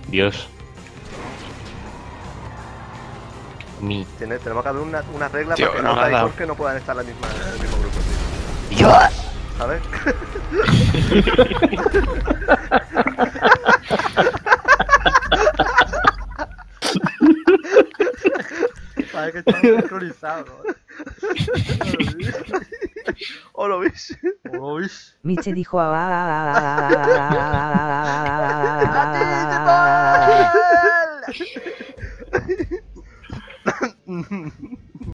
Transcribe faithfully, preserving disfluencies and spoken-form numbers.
Dios. Mi. Tiene, tenemos que hacer una, una regla Tío, para que no, Nota y nada. Jorge no puedan estar en, la misma, en el mismo grupo, tío. Dios. ¿Sabes? Parece que estamos sincronizados, ¿no? ¿O lo veis? ¿O lo veis? Miche dijo a... ¡A ti, Cepal!